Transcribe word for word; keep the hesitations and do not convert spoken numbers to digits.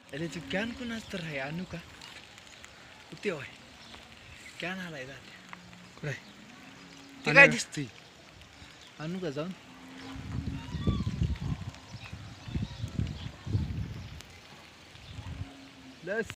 अरे तू कॅन कुणाच तर आहे आणू का ते होय कॅन आलाय जाते कुठे ते काय दिसतंय आणू का जाऊन लस